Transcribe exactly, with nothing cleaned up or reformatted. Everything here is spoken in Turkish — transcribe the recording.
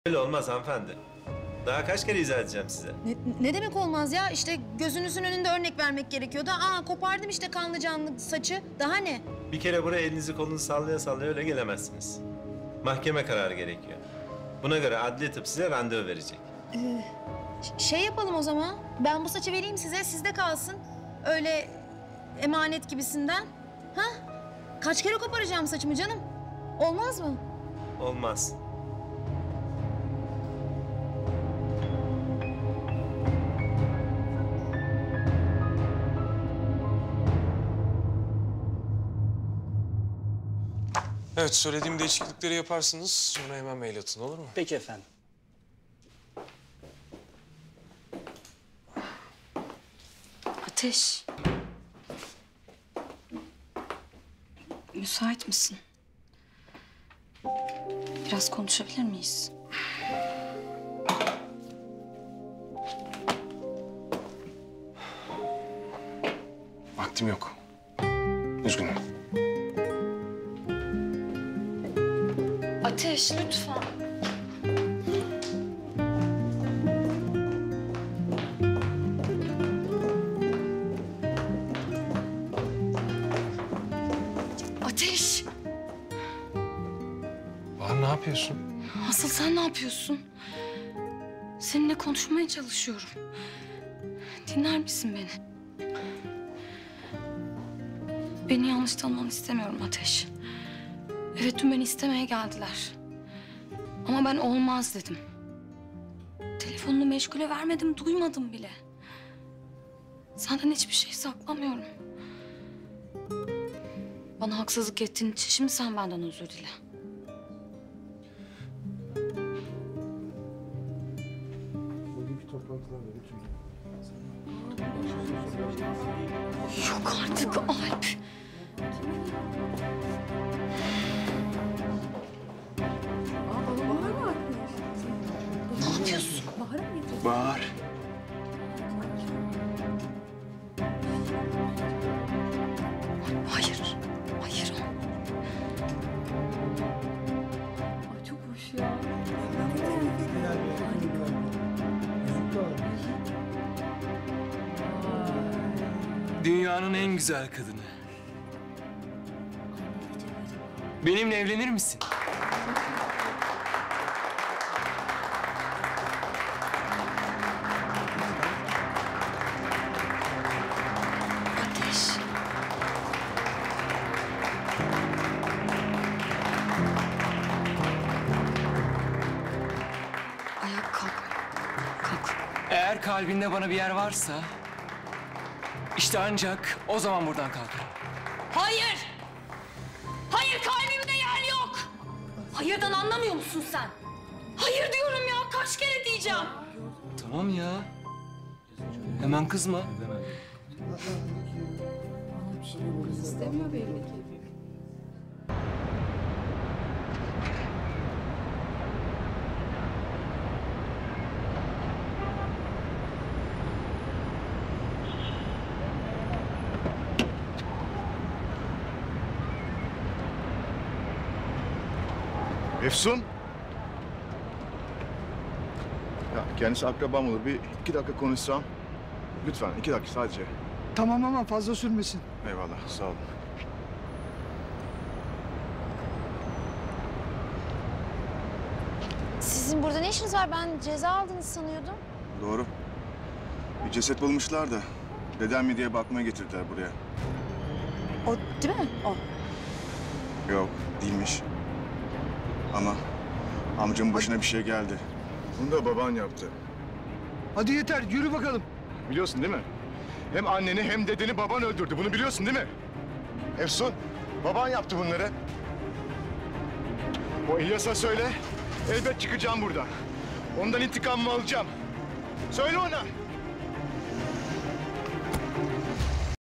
Öyle olmaz hanımefendi. Daha kaç kere izah edeceğim size? Ne, ne demek olmaz ya? İşte gözünüzün önünde örnek vermek gerekiyordu. Aa kopardım işte kanlı canlı saçı. Daha ne? Bir kere buraya elinizi kolunuzu sallaya sallaya öyle gelemezsiniz. Mahkeme kararı gerekiyor. Buna göre adli tıp size randevu verecek. Ee, şey yapalım o zaman. Ben bu saçı vereyim size, sizde kalsın. Öyle emanet gibisinden. Ha? Kaç kere koparacağım saçımı canım? Olmaz mı? Olmaz. Evet, söylediğim değişiklikleri yaparsınız. Sonra hemen mail atın, olur mu? Peki efendim. Ateş. Müsait misin? Biraz konuşabilir miyiz? Vaktim yok. Üzgünüm. Ateş, lütfen. Ateş, Bahar, ne yapıyorsun? asıl sen ne yapıyorsun? Seninle konuşmaya çalışıyorum. Dinler misin beni? Beni yanlış tanımanı istemiyorum Ateş. Evet, dün beni istemeye geldiler. Ama ben olmaz dedim. Telefonunu meşgule vermedim, duymadım bile. Senden hiçbir şey saklamıyorum. Bana haksızlık ettiğin için şimdi sen benden özür dile. Yok artık Alp. Ne yapıyorsun? Bahar. Hayır, hayır. Ay çok hoş ya. Dünyanın en güzel kadını. Benimle evlenir misin? Ateş. Ayak kalk. Kalk. Eğer kalbinde bana bir yer varsa... işte ancak o zaman buradan kalkarım. Hayır! Hayır, kalbimde yer yok! Hayırdan anlamıyor musun sen? Hayır diyorum ya, kaç kere diyeceğim? Tamam ya. Hemen kızma. İstemiyor belli ki. Efsun. Ya kendisi akrabam olur. Bir iki dakika konuşsam. Lütfen iki dakika sadece. Tamam ama fazla sürmesin. Eyvallah sağ olun. Sizin burada ne işiniz var? Ben ceza aldınız sanıyordum. Doğru. Bir ceset bulmuşlar da dedem mi diye bakmaya getirdiler buraya. O değil mi? O. Yok değilmiş. Ama amcamın başına bir şey geldi. Bunu da baban yaptı. Hadi yeter, yürü bakalım. Biliyorsun değil mi? Hem anneni hem dedeni baban öldürdü. Bunu biliyorsun değil mi? Efsun, baban yaptı bunları. O İlyas'a söyle, elbet çıkacağım buradan. Ondan intikamımı alacağım. Söyle ona.